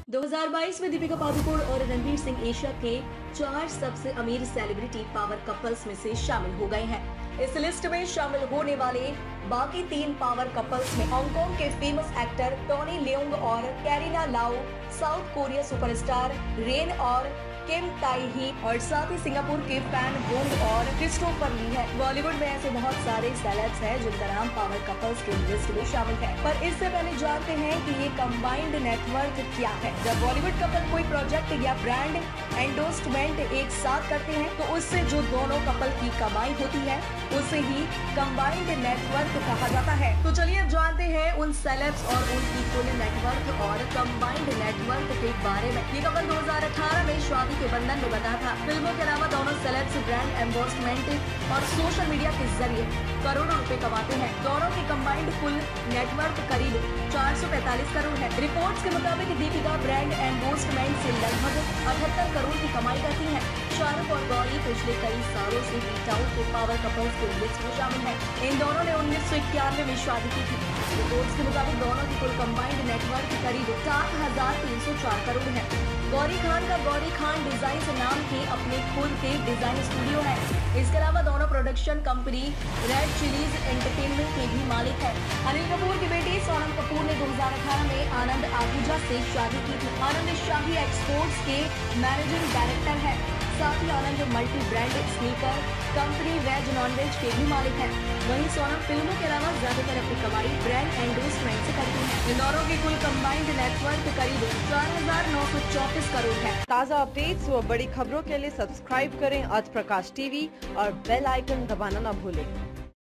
2022 में दीपिका पादुकोण और रणवीर सिंह एशिया के 4 सबसे अमीर सेलिब्रिटी पावर कपल्स में से शामिल हो गए हैं। इस लिस्ट में शामिल होने वाले बाकी 3 पावर कपल्स में हांगकांग के फेमस एक्टर टोनी लियोंग और Carina Lau, South Korea superstar Rain और किम ताई ही और साथ ही सिंगापुर के फैन वोंग और क्रिस्टोफर ली है। बॉलीवुड में ऐसे बहुत सारे सेलेब्स हैं जिनका नाम पावर कपल्स के लिस्ट में शामिल है, पर इससे पहले जानते हैं कि ये कंबाइंड नेटवर्क क्या है। जब बॉलीवुड कपल कोई प्रोजेक्ट या ब्रांड एंडोर्समेंट एक साथ करते हैं तो उससे जो दोनों कपल की कमाई होती है उसे ही कंबाइंड नेटवर्क कहा जाता है। तो चलिए अब जानते हैं उन सेलेब्स और उनकी कुल नेटवर्क और कंबाइंड नेटवर्क के बारे में। ये कपल 2018 में शादी के बंधन में बंधा था। फिल्मों के अलावा दोनों सेलेब्स ब्रांड एंडोर्समेंट और सोशल मीडिया के जरिए करोड़ों रुपए कमाते हैं। दोनों की कंबाइंड कुल नेटवर्क करीब 445 करोड़ है। रिपोर्ट्स के मुताबिक दीपिका ब्रांड एंडोर्समेंट से लगभग 78 करोड़ की कमाई करती है। शाहरुख और गौरी पिछले कई सालों से बीट आउट के पावर कपल्स के लिस्ट में शामिल है। इन दोनों ने 1991 में शादी की थी। रिपोर्ट्स के मुताबिक दोनों की कुल कंबाइंड नेटवर्क करीब 7,304 करोड़ है। गौरी खान का गौरी खान डिजाइन नाम के अपने खुद के डिजाइन स्टूडियो है। इसके अलावा दोनों production company Red Chillies Entertainment के भी मालिक है। अनिल कपूर की बेटी सोनम कपूर ने 2018 में आनंद आहूजा से शादी की थी। आनंद शाही एक्सपोर्ट्स के मैनेजिंग डायरेक्टर है। साथ ही Anand multi brand sneaker company veg non veg के भी मालिक है। वहीं सोनम फिल्मों के अलावा ज्यादातर अपनी कमाई ब्रांड एंडोर्समेंट से करती है। इन दोनों की कुल कंबाइंड नेटवर्क करीब 4,934 करोड़ है। ताज़ा अपडेट्स व बड़ी खबरों के लिए सब्सक्राइब करें आज प्रकाश टीवी और बेल आइकन दबाना न भूलें।